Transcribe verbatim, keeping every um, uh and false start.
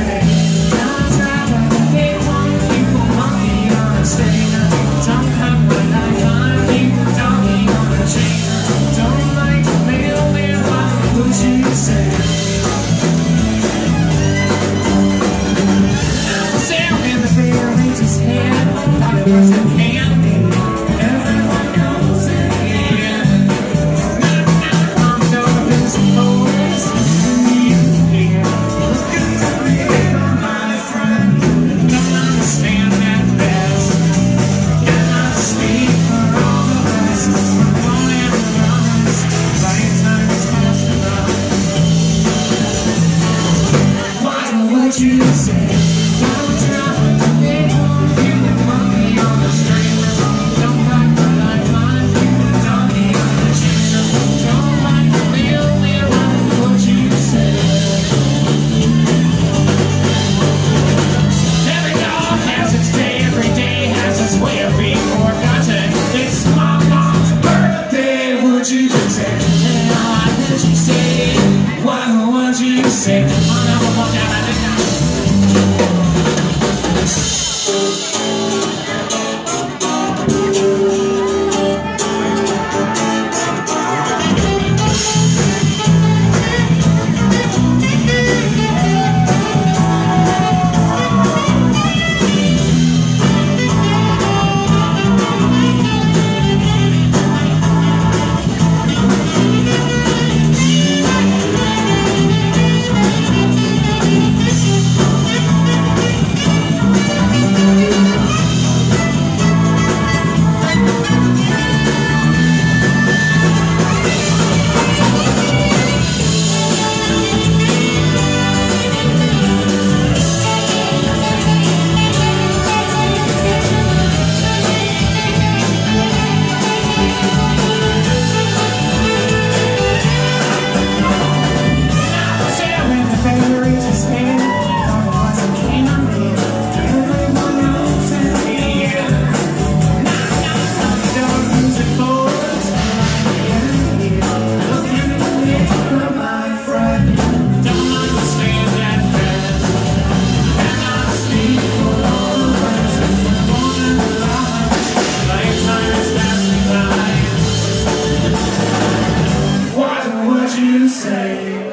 say? Don't try to make one people monkey on a string. Don't come when I find people donkey on a chain. Don't like the mailman, what would you say? I'm there in the beer, raise his head, like a person candy. Everyone knows it, yeah. I'm doing this always here. Look at me, my friend. Don't understand that best. Cannot speak for all of us. Won't ever promise. Right time is fast enough. What would you say? Don't try to make one human monkey on the string. Don't like the light line, human donkey on the chain. Don't like the real man, what would you say? Every dog has its day, every day has its way of being forgotten. It's my mom's birthday, would you say? What would you say? What would you say? Oh, no, we'll walk out of the house. You say